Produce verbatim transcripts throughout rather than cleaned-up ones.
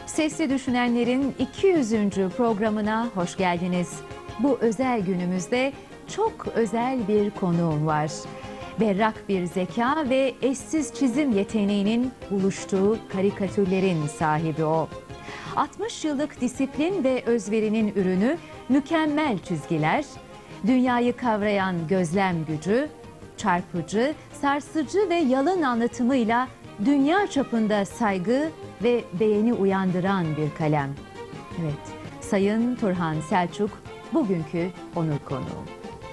Sesli Düşünenler'in iki yüzüncü programına hoş geldiniz. Bu özel günümüzde çok özel bir konuğum var. Berrak bir zeka ve eşsiz çizim yeteneğinin buluştuğu karikatürlerin sahibi o. altmış yıllık disiplin ve özverinin ürünü mükemmel çizgiler, dünyayı kavrayan gözlem gücü, çarpıcı, sarsıcı ve yalın anlatımıyla dünya çapında saygı ve beğeni uyandıran bir kalem. Evet, Sayın Turhan Selçuk bugünkü onur konuğum.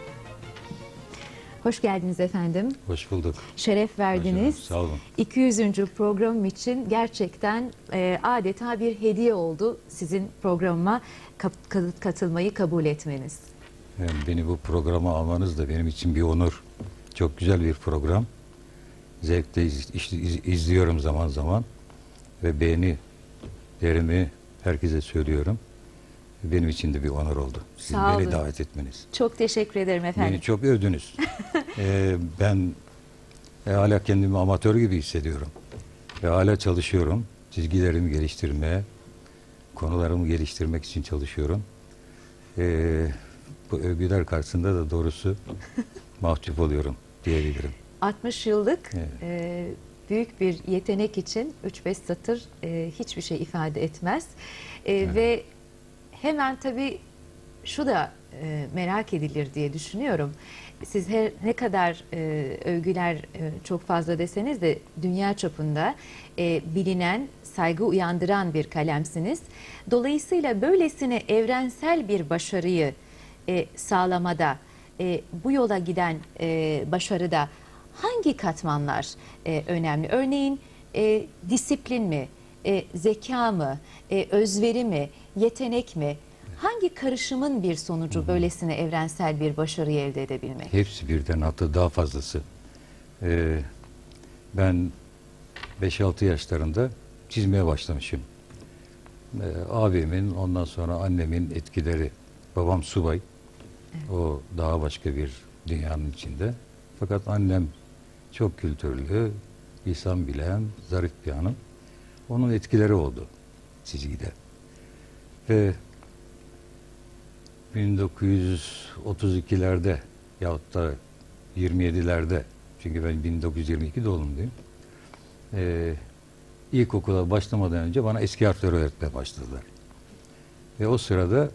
Hoş geldiniz efendim. Hoş bulduk. Şeref verdiniz. Hoş Sağ olun. iki yüzüncü programım için gerçekten e, adeta bir hediye oldu sizin programıma kat- katılmayı kabul etmeniz. Yani beni bu programa almanız da benim için bir onur. Çok güzel bir program. Zevkle iz, iz, iz, izliyorum zaman zaman ve beğenilerimi herkese söylüyorum. Benim için de bir onur oldu. Sizin Sağ beni olun. davet etmeniz. Çok teşekkür ederim efendim. Beni çok övdünüz. ee, ben e, hala kendimi amatör gibi hissediyorum. Ve hala çalışıyorum. Çizgilerimi geliştirmeye, konularımı geliştirmek için çalışıyorum. Ee, bu övgüler karşısında da doğrusu mahcup oluyorum diyebilirim. altmış yıllık Evet. e, büyük bir yetenek için üç beş satır e, hiçbir şey ifade etmez. E, Evet. Ve hemen tabii şu da e, merak edilir diye düşünüyorum. Siz her ne kadar e, övgüler e, çok fazla deseniz de dünya çapında e, bilinen, saygı uyandıran bir kalemsiniz. Dolayısıyla böylesine evrensel bir başarıyı e, sağlamada, e, bu yola giden e, başarıda hangi katmanlar e, önemli? Örneğin e, disiplin mi, e, zeka mı, e, özveri mi, yetenek mi? Hangi karışımın bir sonucu böylesine evrensel bir başarıyı elde edebilmek? Hepsi birden, hatta daha fazlası. Ee, ben beş altı yaşlarında çizmeye başlamışım. Ee, abimin, ondan sonra annemin etkileri. Babam subay. Evet. O daha başka bir dünyanın içinde. Fakat annem çok kültürlü, lisan bilen, zarif bir hanım. Onun etkileri oldu çizgide. Ve bin dokuz yüz otuz ikilerde yahut da yirmi yedilerde, çünkü ben bin dokuz yüz yirmi iki doğumluyum. Ee, ilkokula başlamadan önce bana eski harfleri öğretmeye başladılar. Ve o sırada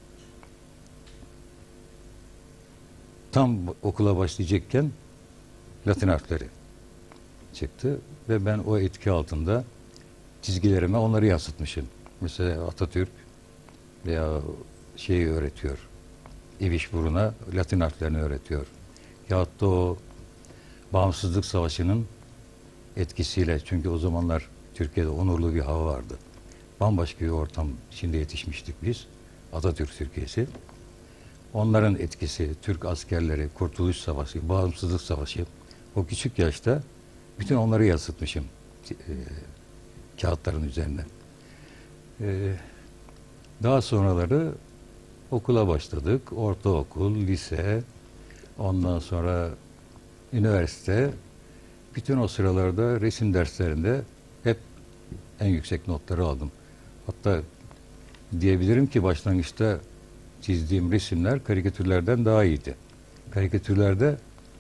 tam okula başlayacakken Latin harfleri çıktı ve ben o etki altında çizgilerime onları yansıtmışım. Mesela Atatürk veya şeyi öğretiyor. İbiş buruna Latin harflerini öğretiyor. Yahut da o Bağımsızlık Savaşı'nın etkisiyle, çünkü o zamanlar Türkiye'de onurlu bir hava vardı. Bambaşka bir ortam içinde yetişmiştik biz. Atatürk Türkiye'si. Onların etkisi, Türk askerleri, Kurtuluş Savaşı, Bağımsızlık Savaşı. O küçük yaşta bütün onları yansıtmışım e, kağıtların üzerine. E, daha sonraları okula başladık. Ortaokul, lise, ondan sonra üniversite. Bütün o sıralarda resim derslerinde hep en yüksek notları aldım. Hatta diyebilirim ki başlangıçta çizdiğim resimler karikatürlerden daha iyiydi. Karikatürlerde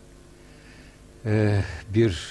e, bir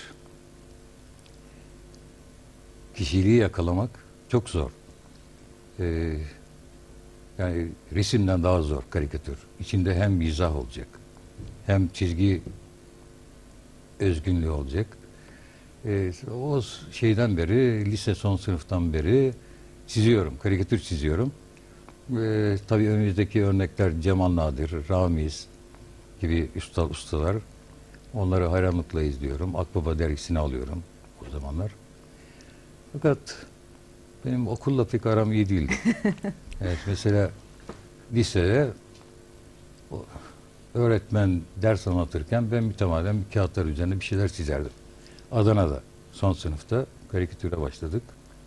kişiliği yakalamak çok zor. E, yani resimden daha zor karikatür. İçinde hem mizah olacak, hem çizgi özgünlüğü olacak. E, o şeyden beri, lise son sınıftan beri çiziyorum, karikatür çiziyorum. E, tabii önümüzdeki örnekler Cemal Nadir, Ramiz gibi usta, ustalar. Onları hayranlıkla izliyorum. Akbaba dergisini alıyorum o zamanlar. Fakat benim okulla pek aram iyi değildi. Evet, mesela lisede öğretmen ders anlatırken ben mütemadiyen bir kağıtlar üzerinde bir şeyler çizerdim. Adana'da son sınıfta karikatüre başladık.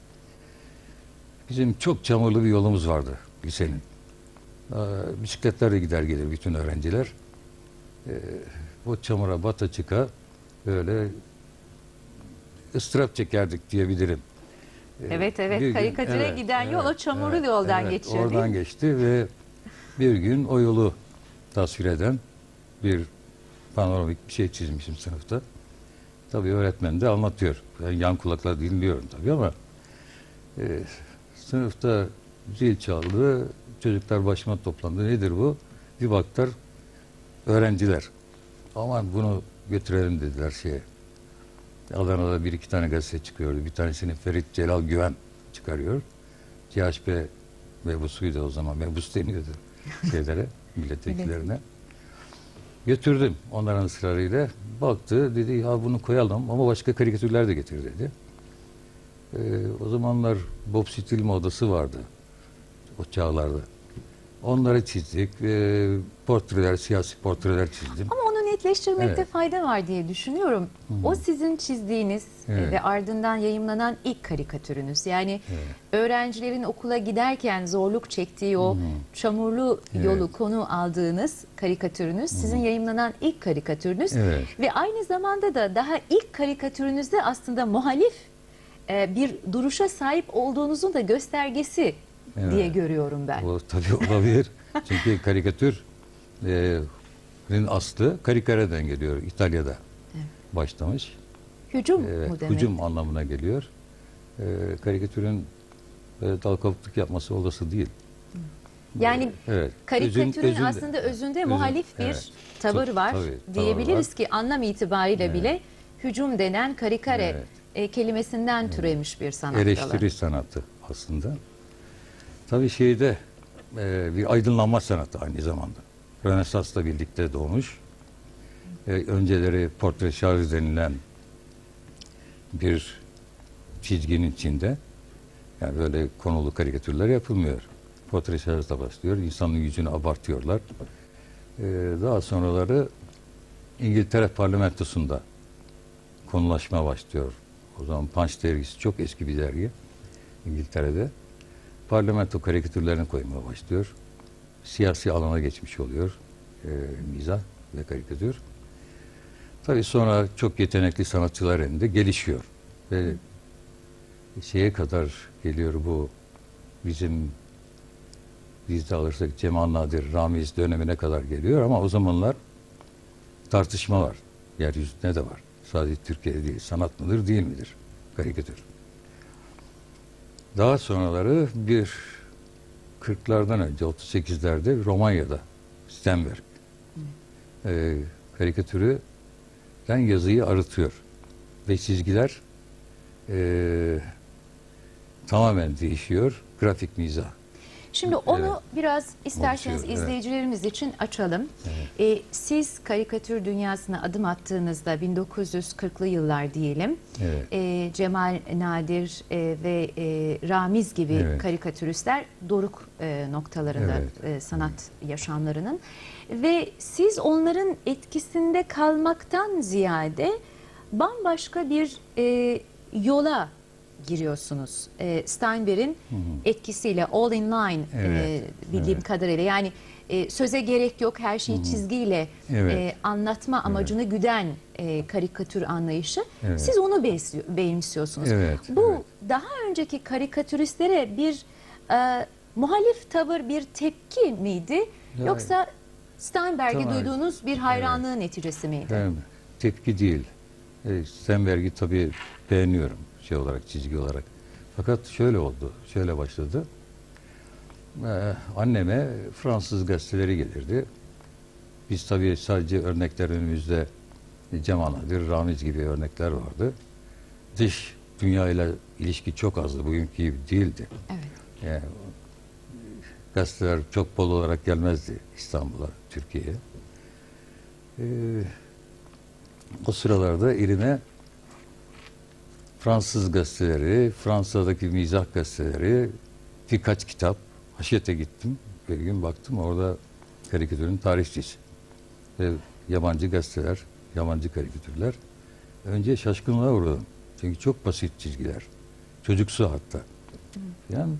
Bizim çok çamurlu bir yolumuz vardı lisenin. Ee, bisikletlerle gider gelir bütün öğrenciler. Ee, o çamura bata çıka böyle ıstırap çekerdik diyebilirim. Evet evet, bir gün- karikatüre evet, giden yol o evet, çamurlu evet, yoldan evet, geçiyor değil oradan mi? geçti ve bir gün o yolu tasvir eden bir panoramik bir şey çizmişim sınıfta. Tabii öğretmen de anlatıyor. Ben yan kulakla dinliyorum tabii ama e, sınıfta zil çaldı. Çocuklar başıma toplandı. Nedir bu? Bir baktılar öğrenciler. Aman bunu götürelim dediler şeye. Adana'da bir iki tane gazete çıkıyordu. Bir tanesini Ferit Celal Güven çıkarıyor. C H P mebusuydu o zaman. Mebus deniyordu şeylere, milletvekillerine. Götürdüm onların ısrarıyla. Baktı dedi ya bunu koyalım ama başka karikatürler de getir dedi. Ee, o zamanlar Bob Stil modası vardı o çağlarda. Onları çizdik. Ee, portreler, siyasi portreler çizdim. Ama onu netleştirmekte Evet. fayda var diye düşünüyorum. O sizin çizdiğiniz e, Evet. ve ardından yayımlanan ilk karikatürünüz. Yani Evet. öğrencilerin okula giderken zorluk çektiği o çamurlu Evet. yolu konu aldığınız karikatürünüz sizin yayımlanan ilk karikatürünüz. Evet. Ve aynı zamanda da daha ilk karikatürünüzde aslında muhalif e, bir duruşa sahip olduğunuzun da göstergesi Evet. diye görüyorum ben. O tabii olabilir. Çünkü karikatür e, rin aslı Karikare'den geliyor. İtalya'da başlamış. Hücum Evet, mu demek? hücum anlamına geliyor. E, karikatürün e, dal kavukluk yapması olası değil. Yani Evet. karikatürün Özün- özünde- aslında özünde özün- muhalif bir evet. tavır Tabii, var tabii, diyebiliriz tavır ki anlam itibariyle Evet. bile hücum denen karikare Evet. e, kelimesinden türemiş bir sanat dalı. Eleştiri sanatı aslında. Tabii şeyde e, bir aydınlanma sanatı aynı zamanda. Rönesans'la birlikte doğmuş. E, önceleri portre şarj denilen bir çizginin içinde yani böyle konulu karikatürler yapılmıyor. Portre şarjla başlıyor. İnsanın yüzünü abartıyorlar. E, daha sonraları İngiltere parlamentosunda konulaşma başlıyor. O zaman Punch dergisi çok eski bir dergi İngiltere'de. Parlamento karikatürlerini koymaya başlıyor. Siyasi alana geçmiş oluyor e, mizah ve karikatür. Tabii sonra çok yetenekli sanatçılar elinde gelişiyor. Ve şeye kadar geliyor bu bizim bizde alırsak Cemal Nadir, Ramiz dönemine kadar geliyor ama o zamanlar tartışma var. Yeryüzünde de var. Sadece Türkiye'de değil. Sanat mıdır, değil midir? Karikatür. Daha sonraları bir kırklardan önce, otuz sekizlerde Romanya'da Stenberg e, karikatürden yazıyı arıtıyor. Ve çizgiler e, tamamen değişiyor. Grafik mizah. Şimdi onu Evet. biraz isterseniz Oluşuyor, evet. izleyicilerimiz için açalım. E, siz karikatür dünyasına adım attığınızda bin dokuz yüz kırklı yıllar diyelim. Evet. E, Cemal Nadir e, ve e, Ramiz gibi Evet. karikatüristler doruk e, noktalarında Evet. e, sanat yaşamlarının. Ve siz onların etkisinde kalmaktan ziyade bambaşka bir e, yola giriyorsunuz. E, Steinbeck'in etkisiyle All in Line Evet, e, bildiğim evet. kadarıyla yani e, söze gerek yok her şeyi çizgiyle Evet. e, anlatma amacını güden e, karikatür anlayışı. Evet. Siz onu besliyor- benimsiyorsunuz. Evet, Bu evet. daha önceki karikatüristlere bir e, muhalif tavır, bir tepki miydi? Ya- Yoksa Steinberg'e Tamam. duyduğunuz bir hayranlığın neticesi miydi? Hem tepki değil. E, Stenberg'i tabii beğeniyorum şey olarak, çizgi olarak. Fakat şöyle oldu, şöyle başladı. Ee, anneme Fransız gazeteleri gelirdi. Biz tabii sadece örnekler önümüzde Cemal Nadir, Ramiz gibi örnekler vardı. Dış dünyayla ilişki çok azdı, bugünkü gibi değildi. Evet. Yani, gazeteler çok bol olarak gelmezdi İstanbul'a, Türkiye'ye. Ee, o sıralarda elime Fransız gazeteleri, Fransa'daki mizah gazeteleri, birkaç kitap, Haşet'e gittim. Bir gün baktım orada karikatürün tarihçisi. Ve yabancı gazeteler, yabancı karikatürler. Önce şaşkınlığa uğradım. Çünkü çok basit çizgiler. Çocuksu hatta. Yani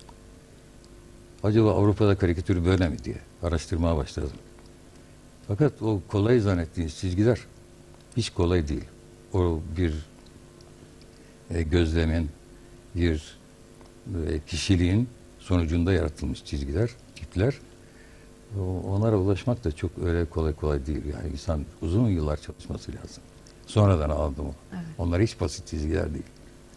acaba Avrupa'da karikatür böyle mi diye araştırmaya başladım. Fakat o kolay zannettiğiniz çizgiler hiç kolay değil. O bir e, gözlemin, bir ve kişiliğin sonucunda yaratılmış çizgiler, tipler. O- Onlara ulaşmak da çok öyle kolay kolay değil. Yani insan uzun yıllar çalışması lazım. Sonradan aldım o. Evet. Onlar hiç basit çizgiler değil.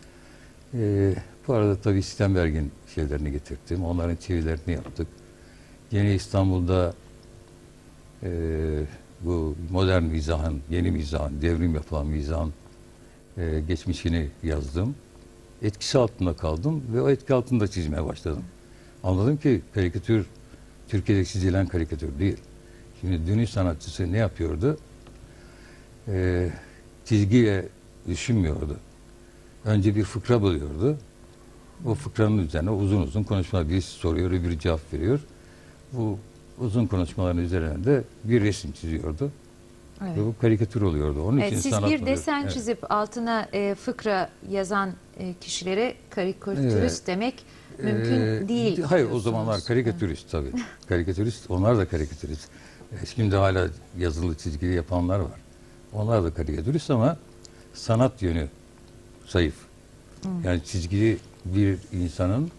Ee, bu arada tabii Stenberg'in şeylerini getirdim. Onların çevirilerini yaptık. Yeni İstanbul'da e, bu modern mizahın, yeni mizahın, devrim yapılan mizahın e, geçmişini yazdım. Etkisi altında kaldım ve o etki altında çizmeye başladım. Anladım ki karikatür Türkiye'de çizilen karikatür değil. Şimdi dünün sanatçısı ne yapıyordu? Ee, çizgiye düşünmüyordu. Önce bir fıkra buluyordu. O fıkranın üzerine uzun uzun konuşmalar. Birisi soruyor, öbürü cevap veriyor. Bu uzun konuşmaların üzerine de bir resim çiziyordu. Evet. Ve bu karikatür oluyordu. Onun Evet, için siz sanat bir oluyor. desen Evet. çizip altına e, fıkra yazan e, kişilere karikatürist Evet. demek mümkün Ee, değil. Hayır, o diyorsunuz. zamanlar karikatürist tabii. Karikatürist, onlar da karikatürist. Ee, Şimdi hala yazılı çizgili yapanlar var. Onlar da karikatürist ama sanat yönü zayıf. Yani çizgili bir insanın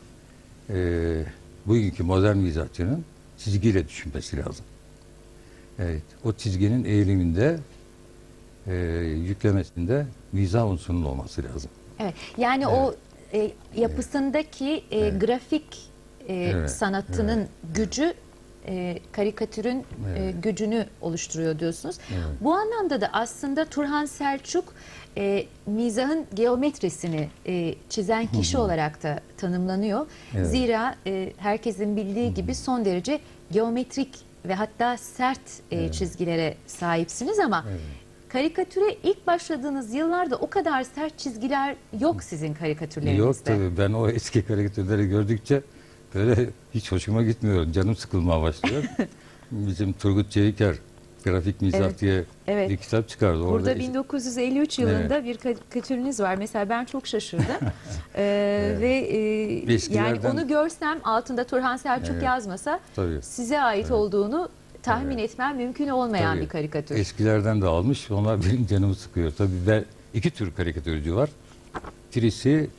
e, bugünkü modern mizahçının çizgiyle düşünmesi lazım. Evet, o çizginin eğiliminde, e, yüklemesinde mizah unsurunun olması lazım. Evet, yani o e, yapısındaki e, Evet. grafik e, Evet, sanatının evet, gücü e, karikatürün e, Evet. gücünü oluşturuyor diyorsunuz. Evet. Bu anlamda da aslında Turhan Selçuk e, mizahın geometrisini e, çizen kişi olarak da tanımlanıyor. Evet. Zira e, herkesin bildiği gibi son derece geometrik ve hatta sert e, Evet. çizgilere sahipsiniz ama Evet. karikatüre ilk başladığınız yıllarda o kadar sert çizgiler yok sizin karikatürlerinizde. Yok tabii, ben o eski karikatürleri gördükçe böyle hiç hoşuma gitmiyor. Canım sıkılmaya başlıyor. Bizim Turgut Çeviker Grafik Mizah Evet, diye evet. bir kitap çıkardı. Burada Orada bin dokuz yüz elli üç yılında bir karikatürünüz var. Mesela ben çok şaşırdım. Ee, Evet. Ve e, yani Eskilerden- onu görsem altında Turhan Selçuk Evet. yazmasa Tabii. size ait Evet. olduğunu tahmin Evet. etmem mümkün olmayan Tabii. bir karikatür. Eskilerden de almış. Onlar benim canımı sıkıyor. Tabii ben iki tür karikatürcü var. Birisi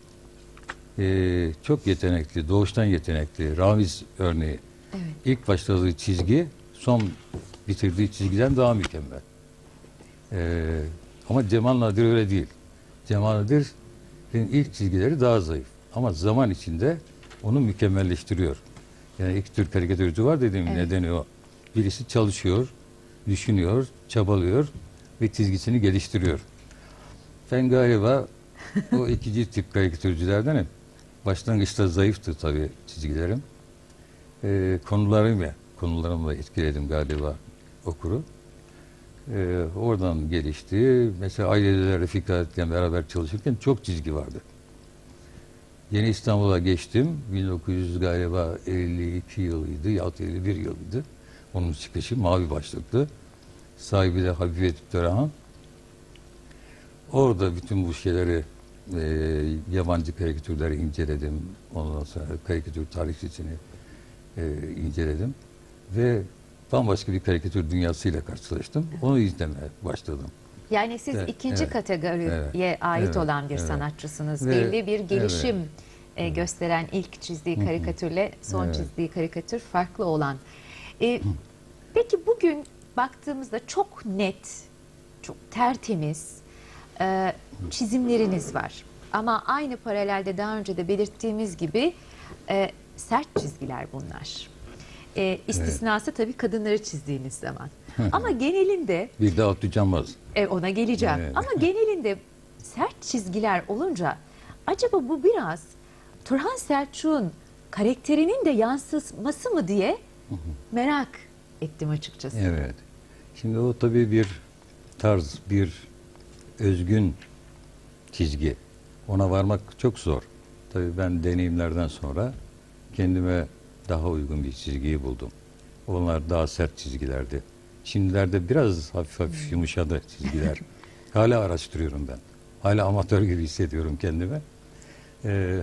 e, çok yetenekli, doğuştan yetenekli. Ramiz örneği. Evet. İlk başladığı çizgi son bitirdiği çizgiden daha mükemmel. E, ama Cemal Nadir öyle değil. Cemal Nadir'in ilk çizgileri daha zayıf. Ama zaman içinde onu mükemmelleştiriyor. Yani iki tür karikatürcü var dediğim Evet. nedeni o. Birisi çalışıyor, düşünüyor, çabalıyor ve çizgisini geliştiriyor. Ben galiba o ikinci tip karikatürcülerdenim. Başlangıçta zayıftı tabii çizgilerim. Ee, konularımla, konularımla etkiledim galiba okuru. Ee, oradan gelişti. Mesela aileler Refika'yla beraber çalışırken çok çizgi vardı. Yeni İstanbul'a geçtim. bin dokuz yüz galiba elli iki yılıydı yahut elli bir yılıydı. Onun çıkışı mavi başlıklı. Sahibi de Habibe Tüpterahan. Orada bütün bu şeyleri e, yabancı karikatürleri inceledim. Ondan sonra karikatür tarihçisini e, inceledim. Ve bambaşka bir karikatür dünyasıyla karşılaştım. Onu izlemeye başladım. Yani siz Evet, ikinci evet, kategoriye evet, ait evet, olan bir evet. sanatçısınız. Ve- Belli bir gelişim evet. e, gösteren ilk çizdiği karikatürle son Evet. çizdiği karikatür farklı olan. E, peki bugün baktığımızda çok net, çok tertemiz e, çizimleriniz var. Ama aynı paralelde daha önce de belirttiğimiz gibi e, sert çizgiler bunlar. E, istisnası tabii kadınları çizdiğiniz zaman. Ama genelinde Bir de Abdü Canbaz. e, ona geleceğim. Evet. Ama genelinde sert çizgiler olunca acaba bu biraz Turhan Selçuk'un karakterinin de yansıması mı diye merak ettim açıkçası. Evet. Şimdi o tabii bir tarz, bir özgün çizgi. Ona varmak çok zor. Tabii ben deneyimlerden sonra kendime daha uygun bir çizgiyi buldum. Onlar daha sert çizgilerdi. Şimdilerde biraz hafif hafif yumuşadı çizgiler. Hala araştırıyorum ben. Hala amatör gibi hissediyorum kendimi. Ee,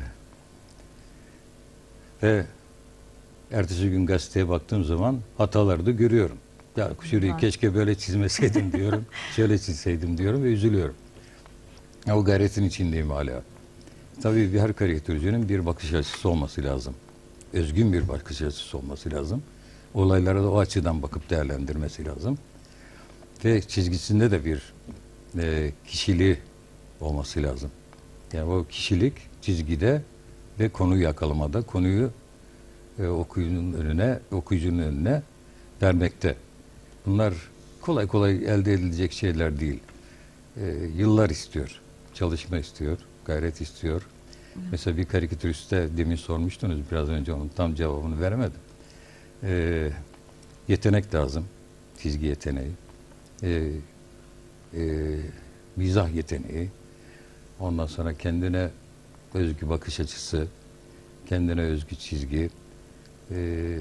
ve ertesi gün gazeteye baktığım zaman hataları da görüyorum. Ya şurayı Var. keşke böyle çizmeseydim diyorum. Şöyle çizseydim diyorum ve üzülüyorum. Ya, o gayretin içindeyim hala. Tabii bir her karikatürcünün bir bakış açısı olması lazım. Özgün bir bakış açısı olması lazım. Olaylara da o açıdan bakıp değerlendirmesi lazım. Ve çizgisinde de bir e, kişiliği olması lazım. Yani o kişilik çizgide ve konuyu yakalamada, konuyu e, okuyucunun önüne, okuyucunun önüne vermekte. Bunlar kolay kolay elde edilecek şeyler değil. E, yıllar istiyor, çalışma istiyor, gayret istiyor. Hı. Mesela bir karikatüriste demin sormuştunuz, biraz önce onun tam cevabını veremedim. E, yetenek lazım, çizgi yeteneği, e, e, mizah yeteneği, ondan sonra kendine özgü bakış açısı, kendine özgü çizgi. Ee,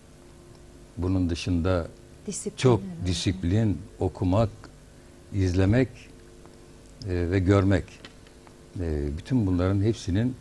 bunun dışında Disiplin, çok evet. disiplin, okumak, izlemek e, ve görmek. E, bütün bunların hepsinin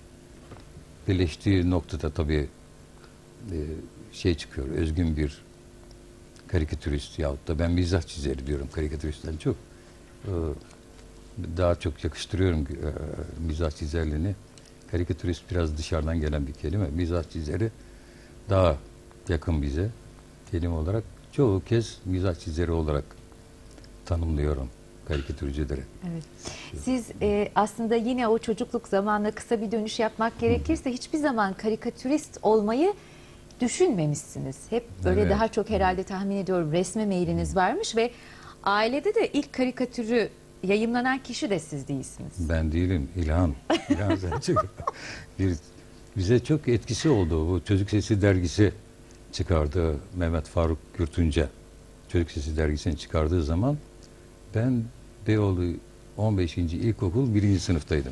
birleştiği noktada tabii e, şey çıkıyor, özgün bir karikatürist yahut da ben mizah çizeri diyorum karikatüristten çok. E, daha çok yakıştırıyorum e, mizah çizerliğini. Karikatürist biraz dışarıdan gelen bir kelime. Mizah çizeri daha yakın bize kelime olarak. Çoğu kez mizah çizeri olarak tanımlıyorum karikatürcüleri. Evet. Siz e, aslında yine o çocukluk zamanına kısa bir dönüş yapmak gerekirse hiçbir zaman karikatürist olmayı düşünmemişsiniz. Hep böyle Evet. daha çok herhalde tahmin ediyorum resme meyliniz varmış ve ailede de ilk karikatürü yayımlanan kişi de siz değilsiniz. Ben değilim, İlhan. İlhan Selçuk. Bir, bize çok etkisi oldu. Bu Çocuk Sesi dergisi çıkardı Mehmet Faruk Gürtünce. Çocuk Sesi dergisini çıkardığı zaman ben Beyoğlu on beşinci İlkokul birinci sınıftaydım.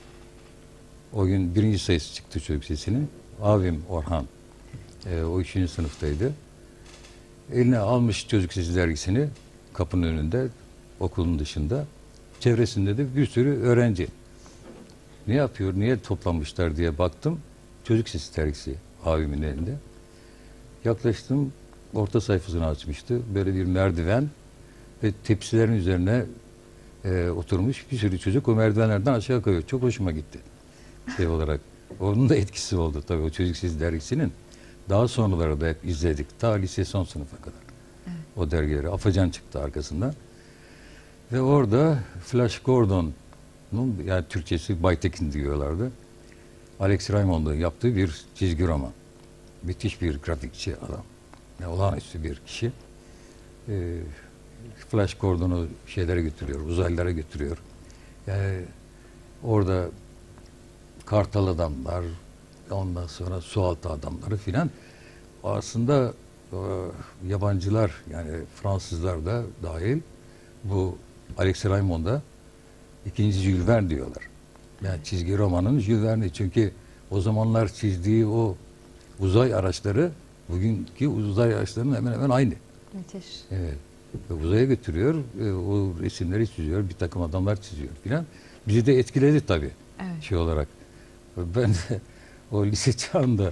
O gün birinci sayısı çıktı Çocuk Sesi'nin. Abim Orhan e, o üçüncü sınıftaydı. Eline almış Çocuk Sesi dergisini kapının önünde, okulun dışında. Çevresinde de bir sürü öğrenci. Ne yapıyor, niye toplanmışlar diye baktım. Çocuk Sesi dergisi abimin elinde. Yaklaştım, orta sayfasını açmıştı. Böyle bir merdiven ve tepsilerin üzerine e, oturmuş bir sürü çocuk o merdivenlerden aşağı kayıyor. Çok hoşuma gitti şey olarak. Onun da etkisi oldu tabii o Çocuk Sesi dergisinin. Daha sonraları da hep izledik. Ta lise son sınıfa kadar. Evet. O dergileri. Afacan çıktı arkasından. Ve orada Flash Gordon'un, yani Türkçesi Baytekin diyorlardı, Alex Raymond'un yaptığı bir çizgi roman. Müthiş bir grafikçi adam. Yani olağanüstü bir kişi. Ee, Flash Gordon'u şeylere götürüyor, uzaylılara götürüyor. Yani orada kartal adamlar, ondan sonra sualtı adamları filan. Aslında e, yabancılar, yani Fransızlar da dahil, bu Alex Raymond'a ikinci Jules Verne diyorlar. Yani çizgi romanın Jules Verne'i. Çünkü o zamanlar çizdiği o uzay araçları bugünkü uzay araçlarının hemen hemen aynı. Müthiş. Evet. Ve uzaya götürüyor, e, o resimleri çiziyor, bir takım adamlar çiziyor filan. Bizi de etkiledi tabii Evet. şey olarak. Ben de o lise çağında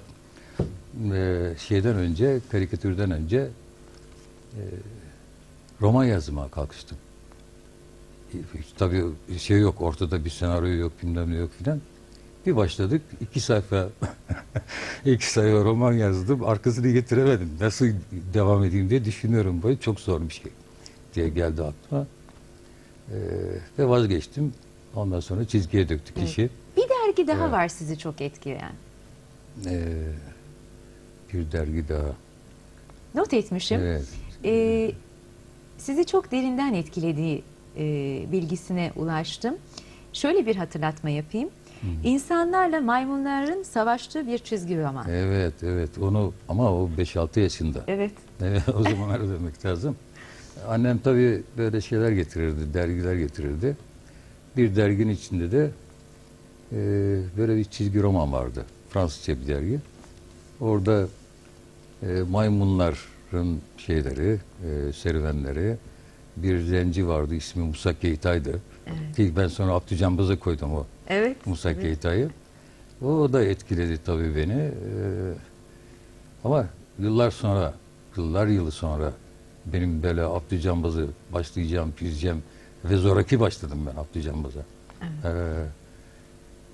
e, şeyden önce, karikatürden önce e, roman yazmaya kalkıştım. Tabii şey yok, ortada bir senaryo yok, bilmem ne yok filan. Bir başladık, iki sayfa iki sayfa roman yazdım, arkasını getiremedim. Nasıl devam edeyim diye düşünüyorum. Böyle çok zor bir şey diye geldi aklıma. Ee, ve vazgeçtim. Ondan sonra çizgiye döktük Evet. işi. Bir dergi daha Evet. var sizi çok etkileyen. Ee, bir dergi daha. Not etmişim. Evet. Ee, sizi çok derinden etkilediği e, bilgisine ulaştım. Şöyle bir hatırlatma yapayım. Hı. İnsanlarla maymunların savaştığı bir çizgi roman. Evet, evet. Onu ama o beş altı yaşında. Evet. Evet, o zamanlar demek lazım. Annem tabii böyle şeyler getirirdi, dergiler getirirdi. Bir derginin içinde de e, böyle bir çizgi roman vardı. Fransızca bir dergi. Orada e, maymunların şeyleri, e, serüvenleri, bir zenci vardı, ismi Musa Keita'ydı. Evet. Ki ben sonra Abdücambaz'a koydum o Evet. Musa evet. Keita'yı. O da etkiledi tabii beni. E, ama yıllar sonra, yıllar yılı sonra benim böyle Abdücambaz'ı başlayacağım, çizeceğim ve zoraki başladım ben Abdücambaz'a. Evet. Ee,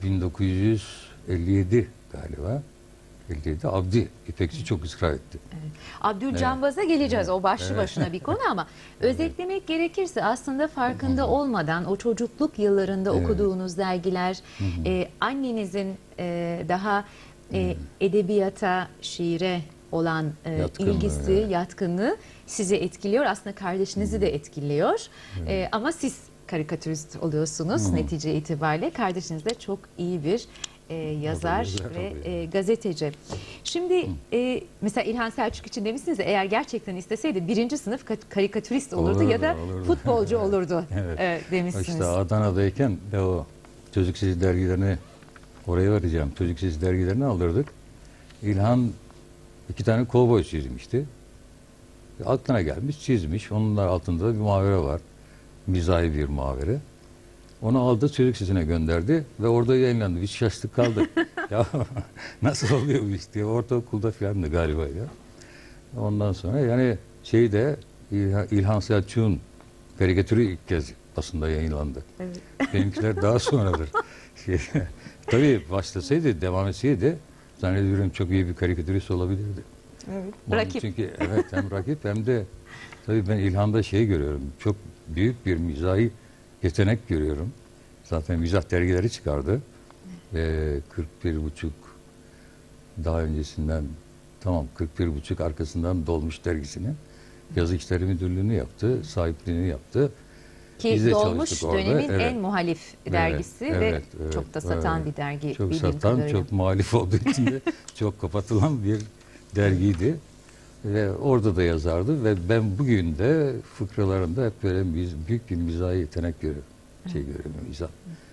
bin dokuz yüz elli yedi galiba. elli yedi Abdi İpekçi çok ısrar etti. Evet. Abdülcambaz'a geleceğiz. O başlı Evet. başına bir konu ama özetlemek gerekirse aslında farkında olmadan o çocukluk yıllarında Evet. okuduğunuz dergiler, e, annenizin e, daha e, edebiyata, şiire olan e, Yatkınlığı, ilgisi, evet. yatkınlığı sizi etkiliyor. Aslında kardeşinizi de etkiliyor. E, ama siz karikatürist oluyorsunuz netice itibariyle. Kardeşiniz de çok iyi bir e, yazar yazar ve oluyor. e, gazeteci. Şimdi e, mesela İlhan Selçuk için demişsiniz ya, eğer gerçekten isteseydi birinci sınıf ka- karikatürist olurdu, Olurdu, ya da olurdu. futbolcu olurdu Evet. e, demişsiniz. İşte Adana'dayken de o çocuk sesi dergilerini oraya vereceğim. Çocuk sesi dergilerini aldırdık. İlhan iki tane kovboy çizmişti. Aklına gelmiş, çizmiş. Onun da altında da bir muhavere var. Mizahi bir muhavere. Onu aldı, çocuk sesine gönderdi ve orada yayınlandı. Biz şaştık kaldık. Ya nasıl oluyor bu iş diye. Ortaokulda falandı galiba ya. Ondan sonra yani şeyde İlhan, İlhan Selçuk'un karikatürü ilk kez basında yayınlandı. Evet. Benimkiler daha sonradır. Şey, tabii başlasaydı, devam etseydi zannediyorum çok iyi bir karikatürist olabilirdi. Evet. Onun Rakip. Çünkü evet, hem rakip hem de tabii ben İlhan'da şey görüyorum. Çok büyük bir mizahi yetenek görüyorum. Zaten mizah dergileri çıkardı. Ve kırk bir buçuk daha öncesinden, tamam kırk bir buçuk arkasından Dolmuş dergisinin yazı işleri müdürlüğünü yaptı, sahipliğini yaptı. Ki Biz de Dolmuş çalıştık orada. dönemin Evet. en muhalif dergisi Evet, ve evet, evet, çok da satan evet. bir dergi. Çok bildiğim satan, kadarıyla. çok muhalif olduğu için de çok kapatılan bir dergiydi. Ve orada da yazardı ve ben bugün de fıkralarında hep böyle miz- büyük bir mizahi yetenek görüyorum. Şey görüyorum, mizah.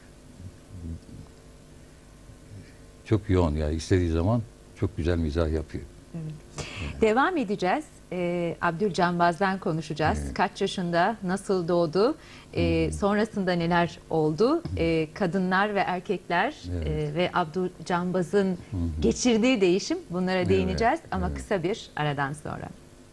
Çok yoğun ya, istediği zaman çok güzel mizah yapıyor. Devam edeceğiz. Ee, Abdülcambaz'dan konuşacağız. Evet. Kaç yaşında, nasıl doğdu, ee, sonrasında neler oldu? Ee, kadınlar ve erkekler Evet. ee, ve Abdülcambaz'ın geçirdiği değişim, bunlara Evet, değineceğiz ama evet. kısa bir aradan sonra.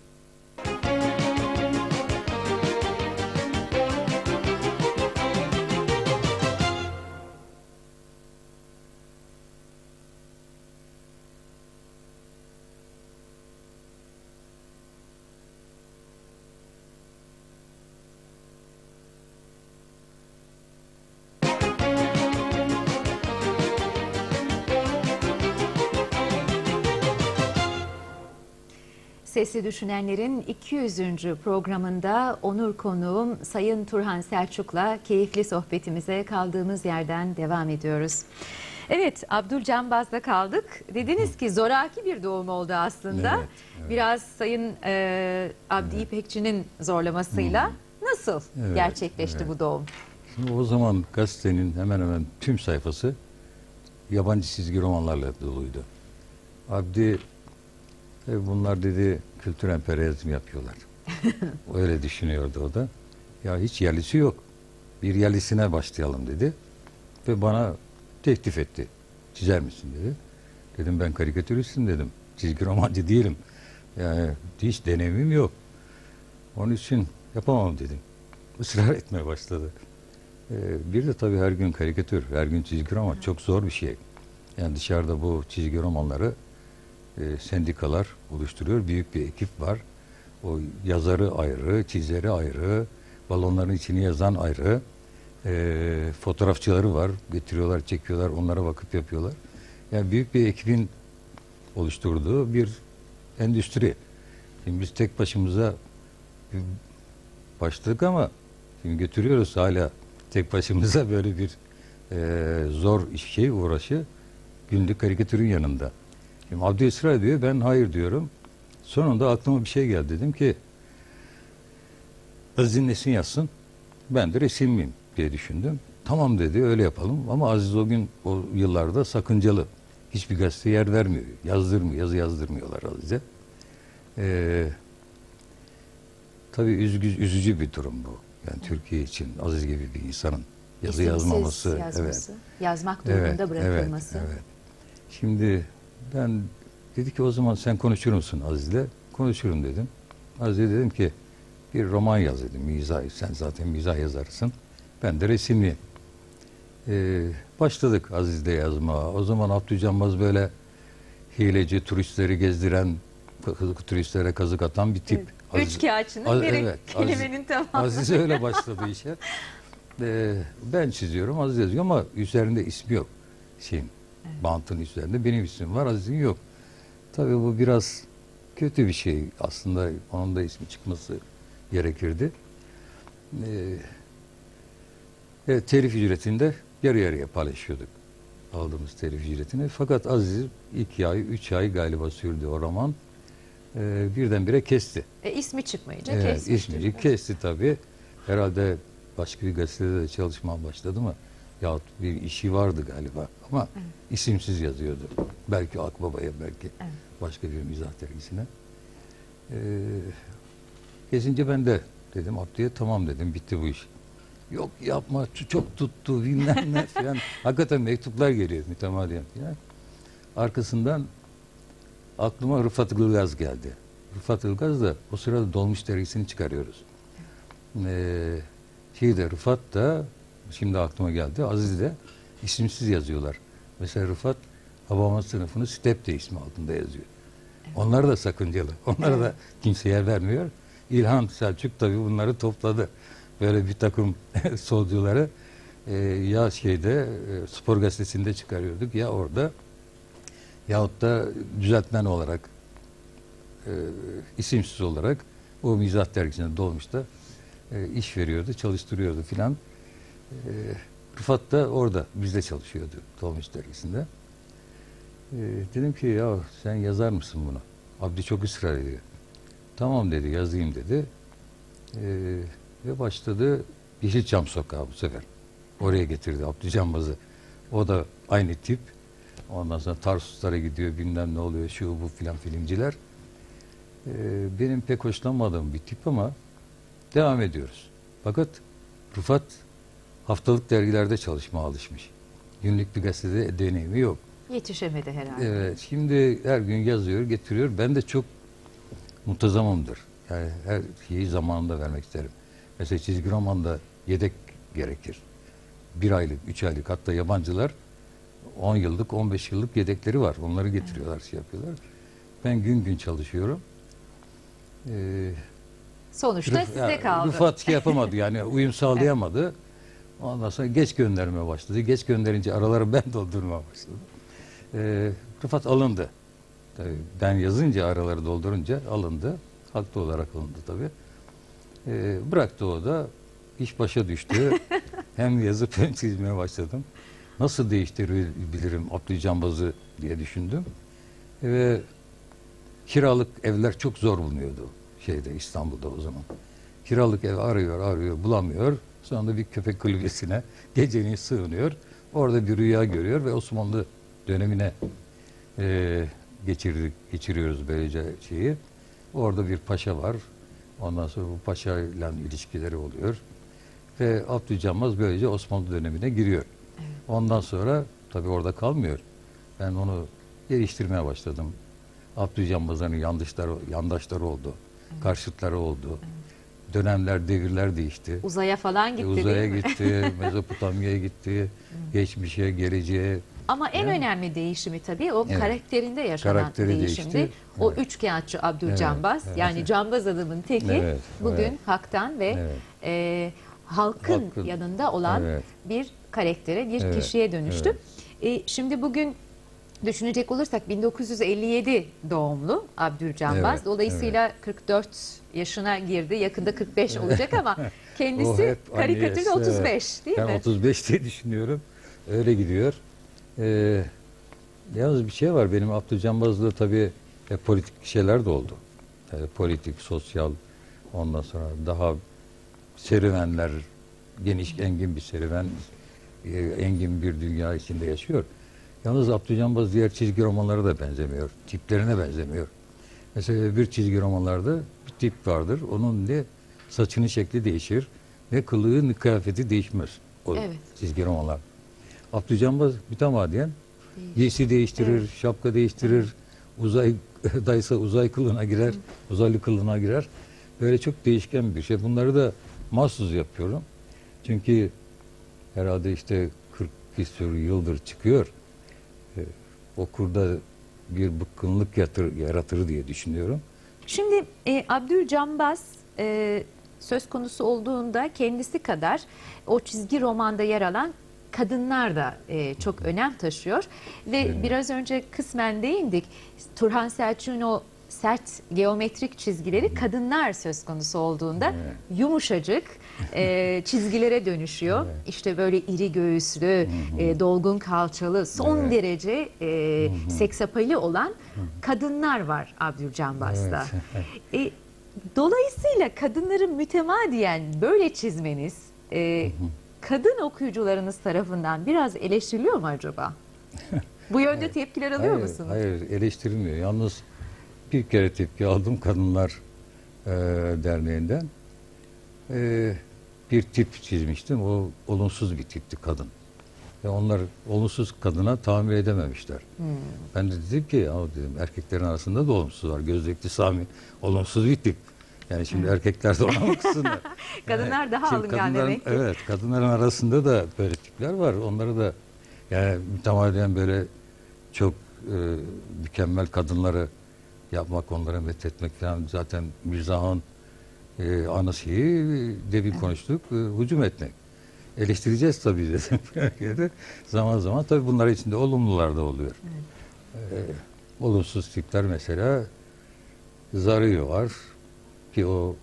Sesli Düşünenler'in iki yüzüncü programında onur konuğum Sayın Turhan Selçuk'la keyifli sohbetimize kaldığımız yerden devam ediyoruz. Evet, Abdülcambaz'da kaldık. Dediniz ki zoraki bir doğum oldu aslında. Evet, evet. Biraz Sayın e, Abdi İpekçi'nin zorlamasıyla nasıl Evet, gerçekleşti evet. bu doğum? Şimdi o zaman gazetenin hemen hemen tüm sayfası yabancı çizgi romanlarla doluydu. Abdi, "E, bunlar dedi kültür emperyalizmi yapıyorlar." Öyle düşünüyordu o da. Ya hiç yerlisi yok. Bir yerlisine başlayalım dedi. Ve bana teklif etti. Çizer misin dedi. Dedim ben karikatüristim dedim. Çizgi romancı değilim. Yani hiç deneyimim yok. Onun için yapamam dedim. Israr etmeye başladı. Ee, bir de tabii her gün karikatür, her gün çizgi roman çok zor bir şey. Yani dışarıda bu çizgi romanları e, sendikalar oluşturuyor. Büyük bir ekip var. O yazarı ayrı, çizeri ayrı, balonların içini yazan ayrı. E, fotoğrafçıları var. Getiriyorlar, çekiyorlar, onlara bakıp yapıyorlar. Yani büyük bir ekibin oluşturduğu bir endüstri. Şimdi biz tek başımıza başladık ama şimdi götürüyoruz hala tek başımıza böyle bir e, zor iş, şey uğraşı günlük karikatürün yanında. Şimdi Abdi ısrar ediyor, ben hayır diyorum. Sonunda aklıma bir şey geldi. Dedim ki Aziz Nesin yazsın, ben de resimliyim diye düşündüm. Tamam dedi, öyle yapalım ama Aziz o gün, o yıllarda sakıncalı. Hiçbir gazete yer vermiyor. Yazdırmıyor, yazı yazdırmıyorlar Aziz'e. Ee, tabii üzgü, üzücü bir durum bu. Yani Türkiye için Aziz gibi bir insanın yazı İsimsiz yazmaması. yazması, Evet. yazmak durumunda Evet, bırakılması. Evet, evet. Şimdi ben dedi ki o zaman sen konuşur musun Aziz'le? Konuşurum dedim. Aziz'e dedim ki bir roman yaz dedim. Mizah, sen zaten mizah yazarsın. Ben de resimli. Ee, başladık Aziz'de yazmaya. O zaman Abdülcanbaz böyle hileci, turistleri gezdiren, turistlere kazık atan bir tip. Evet. Üç kağıtçının Az- biri evet, kelimenin tamamı. Aziz öyle başladı işe. Ee, ben çiziyorum, Aziz yazıyor ama üzerinde ismi yok. Şeyin, Evet. bantın üzerinde benim ismim var, Aziz'in yok. Tabii bu biraz kötü bir şey. Aslında onun da ismi çıkması gerekirdi. Ee, evet, telif ücretinde yarı yarıya paylaşıyorduk. Aldığımız telif ücretini. Fakat Aziz iki ay, üç ay galiba sürdü o roman. Ee, birdenbire kesti. E, ismi çıkmayınca Evet, kesmiştir. ismi kesti tabii. Herhalde başka bir gazetede de çalışmaya başladı mı? Yahut bir işi vardı galiba ama Evet. isimsiz yazıyordu. Belki Akbaba'ya, belki Evet. başka bir mizah dergisine. Ee, kesince ben de dedim Abdi'ye tamam dedim, bitti bu iş. Yok yapma, çok tuttu bilmem ne falan. Hakikaten mektuplar geliyor mütemadiyen falan. Arkasından aklıma Rıfat Ilgaz geldi. Rıfat Ilgaz da o sırada Dolmuş dergisini çıkarıyoruz. Ee, şey de Rıfat da şimdi aklıma geldi. Aziz de isimsiz yazıyorlar. Mesela Rıfat Habama sınıfını Step de ismi altında yazıyor. Evet. Onlar da sakıncalı. Onları da kimseye vermiyor. İlhan Selçuk tabii bunları topladı. Böyle bir takım solcuları e, ya şeyde e, Spor Gazetesi'nde çıkarıyorduk ya orada yahut da düzeltmen olarak e, isimsiz olarak o mizah dergisinde Dolmuş'ta e, iş veriyordu, çalıştırıyordu filan. E, Rıfat da orada bizde çalışıyordu Dolmuş dergisinde. E, dedim ki ya sen yazar mısın bunu? Abdi çok ısrar ediyor. Tamam dedi, yazayım dedi. E, ve başladı Yeşilçam Sokağı bu sefer. Oraya getirdi Abdülcanbaz'ı. O da aynı tip. Ondan sonra Tarsuslara gidiyor, bilmem ne oluyor, şu bu filan filmciler. Ee, benim pek hoşlanmadığım bir tip ama devam ediyoruz. Fakat Rıfat haftalık dergilerde çalışmaya alışmış. Günlük bir gazetede deneyimi yok. Yetişemedi herhalde. Evet, şimdi her gün yazıyor, getiriyor. Ben de çok muntazamımdır. Yani her şeyi zamanında vermek isterim. Mesela çizgi romanda yedek gerekir. Bir aylık, üç aylık, hatta yabancılar on yıllık, on beş yıllık yedekleri var. Onları getiriyorlar, şey yapıyorlar. Ben gün gün çalışıyorum. Ee, Sonuçta Rıf- size ya, kaldı. Rıfat şey yapamadı yani uyum sağlayamadı. Ondan sonra geç göndermeye başladı. Geç gönderince araları ben doldurmaya başladım. Ee, Rıfat alındı. Tabii ben yazınca araları doldurunca alındı. Haklı olarak alındı tabii. Ee, bıraktı o da. İş başa düştü. Hem yazıp hem çizmeye başladım. Nasıl değiştirebilirim Abdülcanbaz'ı diye düşündüm. Ve kiralık evler çok zor bulunuyordu şeyde İstanbul'da o zaman. Kiralık ev arıyor arıyor bulamıyor. Sonra bir köpek kulübesine geceliğin sığınıyor. Orada bir rüya görüyor ve Osmanlı dönemine e, geçirdik, geçiriyoruz böylece şeyi. Orada bir paşa var. Ondan sonra bu paşa ile ilişkileri oluyor. Ve Abdülcanbaz böylece Osmanlı dönemine giriyor. Evet. Ondan sonra tabii orada kalmıyor. Ben onu geliştirmeye başladım. Abdülcanbaz'ın yandaşları, yandaşları oldu. Evet. Karşıtları oldu. Evet. Dönemler, devirler değişti. Uzaya falan gitti E, Uzaya değil mi? gitti, Mezopotamya'ya gitti, geçmişe, geleceğe. Ama en Yani- önemli değişimi tabii o Evet. karakterinde yaşanan Karakteri değişimdi. değişti. O Evet. üç kağıtçı Abdülcanbaz, Evet, evet. yani cambaz adamın teki Evet, bugün evet. haktan ve Evet. e, halkın, Halkın, yanında olan evet. bir karaktere, bir Evet, kişiye dönüştü. evet. E, şimdi bugün düşünecek olursak bin dokuz yüz elli yedi doğumlu Abdülcanbaz. Evet, Dolayısıyla kırk dört yaşına girdi. Yakında kırk beş olacak ama O kendisi hep karikatürde annesi, otuz beş evet. değil Ben mi? otuz beş diye düşünüyorum. Öyle gidiyor. Ee, yalnız bir şey var. Benim Abdülcanbaz'da tabii e, politik şeyler de oldu. Yani politik, sosyal, ondan sonra daha serüvenler, geniş, engin bir serüven, e, engin bir dünya içinde yaşıyor. Yalnız Abdülcanbaz diğer çizgi romanlara da benzemiyor. Tiplerine benzemiyor. Mesela bir çizgi romanlarda bir tip vardır. Onun ne saçının şekli değişir, ne kılığı, ne kıyafeti değişmez. O Evet. çizgi romanlar. Abdülcanbaz mütemadiyen giysi değiştirir, Evet. şapka değiştirir, uzay daysa uzay kılığına girer, uzaylı kılığına girer. Böyle çok değişken bir şey. Bunları da mahsus yapıyorum. Çünkü herhalde işte kırk bir sürü yıldır çıkıyor. E, okurda bir bıkkınlık yatır, yaratır diye düşünüyorum. Şimdi e, Abdülcambaz e, söz konusu olduğunda kendisi kadar o çizgi romanda yer alan kadınlar da e, çok önem taşıyor. Ve Evet. biraz önce kısmen değindik. Turhan Selçuk'un o sert geometrik çizgileri kadınlar söz konusu olduğunda Evet. yumuşacık e, çizgilere dönüşüyor. Evet. İşte böyle iri göğüslü, e, dolgun kalçalı, son Evet. derece e, seksapali olan kadınlar var Abdülcambaz'da. Evet. E, dolayısıyla kadınları mütemadiyen böyle çizmeniz e, kadın okuyucularınız tarafından biraz eleştiriliyor mu acaba? Bu yönde tepkiler alıyor Hayır, musunuz? hayır, eleştirilmiyor. Yalnız bir kere tepki aldım Kadınlar e, Derneği'nden. E, bir tip çizmiştim. O olumsuz bir tipti kadın. Ve onlar olumsuz kadına tahammül edememişler. Hmm. Ben de dedim ki ya dedim erkeklerin arasında da olumsuz var. Gözlüklü Sami olumsuz bir tip. Yani şimdi erkekler de ona mı kızsınlar? Kadınlar daha Şimdi alıngan kadınların- demek ki. Evet, kadınların arasında da böyle tipler var. Onları da yani mütemadiyen böyle çok e, mükemmel kadınları yapmak, onlara methetmek falan zaten Mirzah'ın e, ana şeyi demin konuştuk, e, hücum etmek. Eleştireceğiz tabii dedim. Zaman zaman tabii bunlar içinde olumlular da oluyor. E, olumsuz tipler mesela Zarıyor var ki o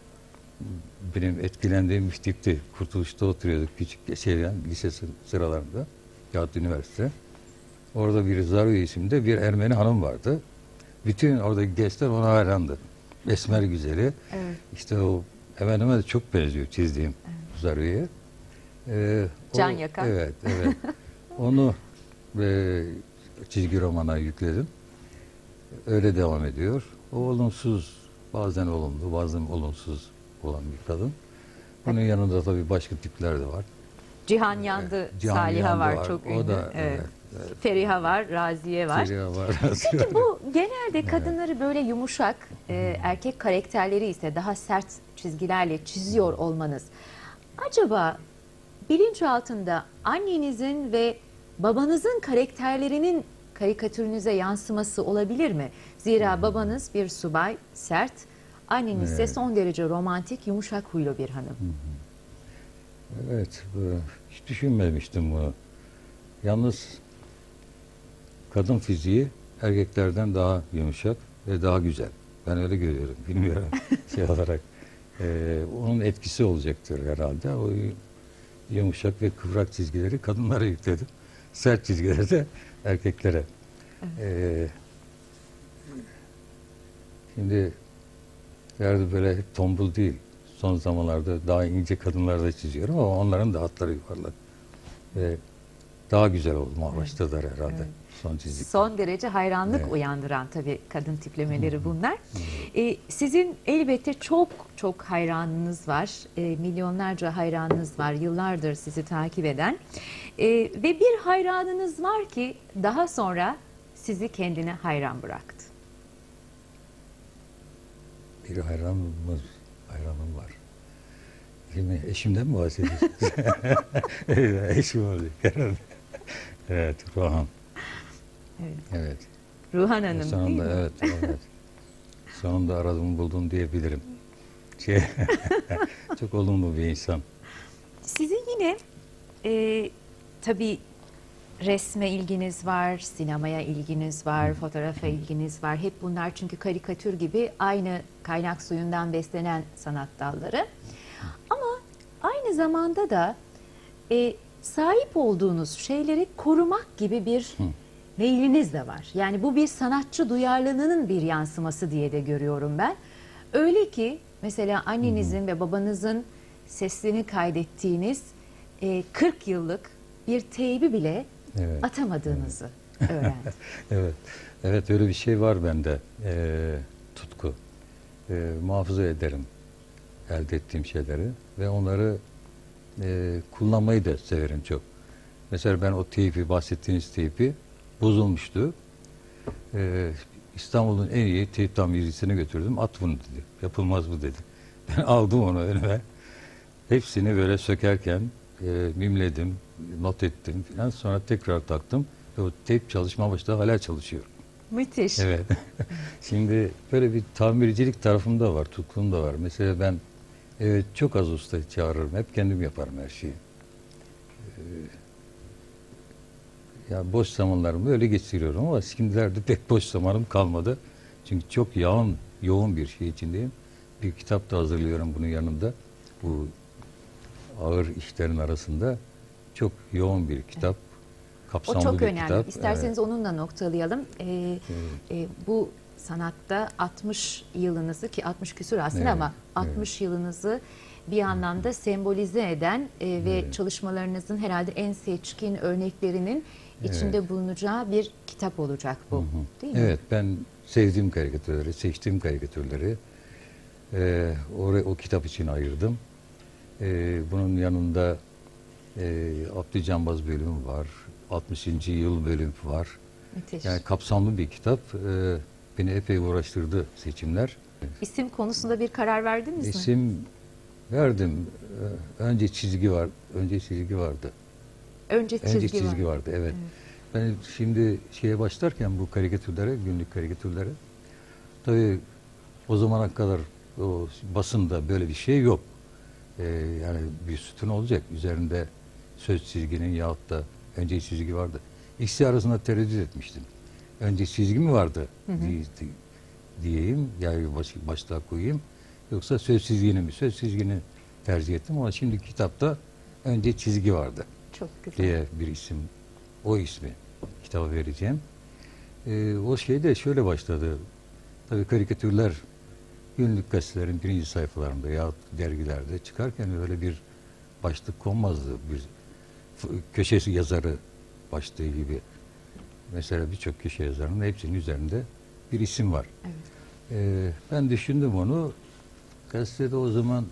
benim etkilendiğim bir tipti. Kurtuluş'ta oturuyorduk küçük şeyden, lise sı- sıralarında. Yahut üniversite. Orada bir Zarıyor isimde bir Ermeni hanım vardı. Bütün oradaki gençler ona hayrandı. Esmer güzeli. Evet. İşte o hemen hemen de çok benziyor çizdiğim Zarıyor'ya. Ee, o- Can yakan. Evet, evet. Onu e, çizgi romana yükledim. Öyle devam ediyor. O olumsuz, bazen olumlu, bazen olumsuz olan bir kadın. Bunun yanında tabii başka tipler de var. Cihan Yandı, Cihan Saliha Yandı var, var. çok O ünlü. da, evet. evet, evet. Feriha var, Raziye var. Feriha var. Peki bu genelde kadınları böyle yumuşak, e, erkek karakterleri ise daha sert çizgilerle çiziyor olmanız. Acaba bilinç altında annenizin ve babanızın karakterlerinin karikatürünüze yansıması olabilir mi? Zira babanız bir subay, sert, anneniz ise Evet. son derece romantik, yumuşak huylu bir hanım. Evet, bu- hiç düşünmemiştim bunu. Yalnız kadın fiziği erkeklerden daha yumuşak ve daha güzel. Ben öyle görüyorum, bilmiyorum şey olarak. Ee, onun etkisi olacaktır herhalde. O yumuşak ve kıvrak çizgileri kadınlara yükledim. Sert çizgileri de erkeklere. Ee, şimdi yerde böyle hep tombul değil. Son zamanlarda daha ince kadınlar da çiziyorum ama onların da hatları yuvarlak. Ve daha güzel olmaya başladılar herhalde. Evet. Son çizik. Son derece hayranlık Evet. uyandıran tabii kadın tiplemeleri bunlar. Ee, sizin elbette çok çok hayranınız var. Ee, milyonlarca hayranınız var. Yıllardır sizi takip eden. Ee, ve bir hayranınız var ki daha sonra sizi kendine hayran bıraktı. Bir hayranımız, hayranım var. Şimdi eşimden mi bahsediyorsunuz? Evet, eşim olacak herhalde. Evet, Ruhan. Evet. Evet. Ruhan Hanım değil Sonunda mi? evet, evet. Sonunda aradığımı buldum diyebilirim. Şey, çok olumlu bir insan. Sizin yine e, tabii resme ilginiz var, sinemaya ilginiz var, fotoğrafa ilginiz var. Hep bunlar çünkü karikatür gibi aynı kaynak suyundan beslenen sanat dalları. Ama aynı zamanda da e, sahip olduğunuz şeyleri korumak gibi bir meyliniz de var. Yani bu bir sanatçı duyarlılığının bir yansıması diye de görüyorum ben. Öyle ki mesela annenizin ve babanızın seslerini kaydettiğiniz e, kırk yıllık bir teybi bile Evet. atamadığınızı öğrendim. Evet, evet öyle bir şey var bende. Ee, tutku. Ee, muhafaza ederim elde ettiğim şeyleri ve onları e, kullanmayı da severim çok. Mesela ben o teypi, bahsettiğiniz teypi bozulmuştu. Ee, İstanbul'un en iyi teyp tamircisine götürdüm. At bunu dedi. Yapılmaz bu dedi. Ben aldım onu önüme. Hepsini böyle sökerken e, mimledim, not ettim falan. Sonra tekrar taktım. Ve o teyp çalışma başladı. Hala çalışıyor. Müthiş. Evet. Şimdi böyle bir tamircilik tarafım da var, tutkum da var. Mesela ben evet, çok az usta çağırırım. Hep kendim yaparım her şeyi. Ee, ya boş zamanlarımı öyle geçiriyorum ama şimdilerde pek boş zamanım kalmadı. Çünkü çok yoğun, yoğun bir şey içindeyim. Bir kitap da hazırlıyorum bunun yanında. Bu ağır işlerin arasında çok yoğun bir kitap. Kapsamlı O çok bir önemli. kitap. İsterseniz Evet. onunla noktalayalım. Ee, e, bu sanatta altmış yılınızı, ki altmış küsur aslında, Evet, ama altmış yılınızı bir anlamda sembolize eden e, ve Evet. çalışmalarınızın herhalde en seçkin örneklerinin içinde bulunacağı bir kitap olacak bu. Değil mi? Evet, ben sevdiğim karikatürleri, seçtiğim karikatürleri e, oraya, o kitap için ayırdım. E, bunun yanında e, Abdü Canbaz bölümü var, altmışıncı yıl bölümü var. Müthiş. Yani kapsamlı bir kitap. E, beni epey uğraştırdı seçimler. İsim konusunda bir karar verdiniz mi? İsim verdim. E, önce çizgi var, önce çizgi vardı. Önce çizgi, Önce çizgi var. vardı, evet. Ben şimdi şeye başlarken bu karikatürlere, günlük karikatürlere, tabii o zamana kadar o basında böyle bir şey yok. Ee, yani bir sütun olacak. Üzerinde söz çizginin yahut da önce çizgi vardı. İkisi arasında tereddüt etmiştim. Önce çizgi mi vardı diye, diyeyim, yani baş, başlığa koyayım. Yoksa söz çizgini mi? Söz çizgini tercih ettim ama şimdi kitapta önce çizgi vardı Çok güzel. diye bir isim, o ismi kitaba vereceğim. Ee, o şey de şöyle başladı. Tabii karikatürler günlük gazetelerin birinci sayfalarında ya dergilerde çıkarken öyle bir başlık konmazdı. Bir köşesi yazarı başlığı gibi. Mesela birçok köşe yazarının hepsinin üzerinde bir isim var. Evet. Ee, ben düşündüm onu. Gazetede o zaman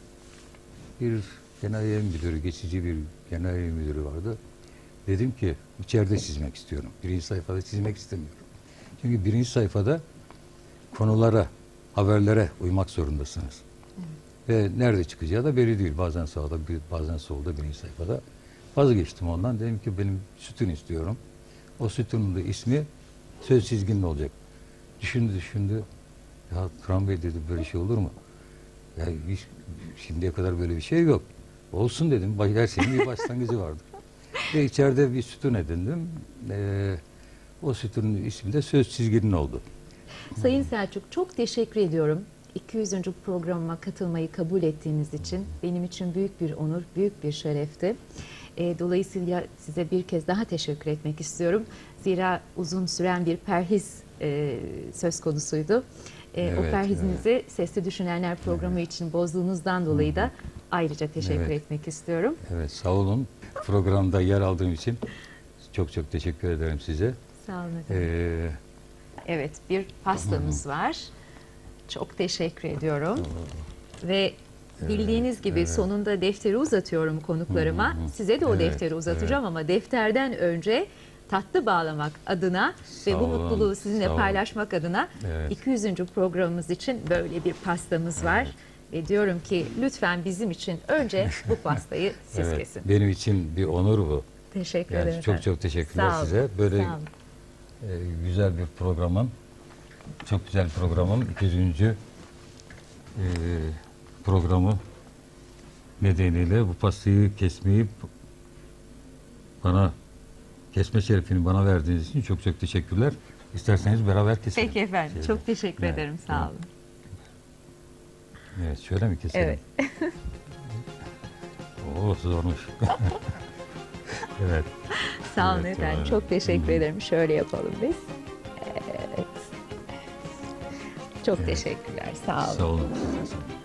bir genel yayın müdürü, geçici bir genel yayın müdürü vardı. Dedim ki içeride çizmek istiyorum. Birinci sayfada çizmek istemiyorum. Çünkü birinci sayfada konulara, haberlere uymak zorundasınız. Ve nerede çıkacağı da belli değil. Bazen sağda, bazen solda birinci sayfada. Vazgeçtim ondan. Dedim ki benim sütun istiyorum. O sütunun da ismi söz çizginin olacak. Düşündü düşündü. Ya Turan Bey dedi, böyle şey olur mu? Ya hiç, şimdiye kadar böyle bir şey yok. Olsun dedim. Her şeyin bir başlangıcı vardır. Ve içeride bir sütun edindim. Ee, o sütunun ismi de söz çizginin oldu. Sayın Selçuk, çok teşekkür ediyorum. iki yüzüncü programıma katılmayı kabul ettiğiniz için benim için büyük bir onur, büyük bir şerefti. E, dolayısıyla size bir kez daha teşekkür etmek istiyorum. Zira uzun süren bir perhiz e, söz konusuydu. E, Evet, o perhizinizi Sesli Düşünenler programı için bozduğunuzdan dolayı da ayrıca teşekkür Evet. etmek istiyorum. Evet, sağ olun. Programda yer aldığım için çok çok teşekkür ederim size. Sağ olun efendim. Ee, Evet, bir pastamız var. Çok teşekkür ediyorum. Ve bildiğiniz gibi sonunda defteri uzatıyorum konuklarıma. Size de o Evet, defteri uzatacağım ama defterden önce tatlı bağlamak adına ve Sağ bu olun, mutluluğu sizinle sağ olun. paylaşmak adına Evet. iki yüzüncü programımız için böyle bir pastamız var. Ve diyorum ki lütfen bizim için önce bu pastayı siz evet, kesin. benim için bir onur bu. Teşekkür Yani ederim. çok efendim. çok teşekkürler Sağ olun, size. Böyle sağ olun. e, güzel bir programın, çok güzel programın iki yüzüncü E, programı nedeniyle bu pastayı kesmeyi bana kesme şerefini bana verdiğiniz için çok çok teşekkürler. İsterseniz beraber keselim. Peki efendim. Şöyle. Çok teşekkür Evet, ederim. Sağ evet. olun. Evet, şöyle mi keselim? Evet. Oo, zormuş. Evet. Sağ olun Evet, efendim. evet. Çok teşekkür Hı hı. ederim. Şöyle yapalım biz. Evet. Çok Evet. teşekkürler. Sağ olun. Sağ olun.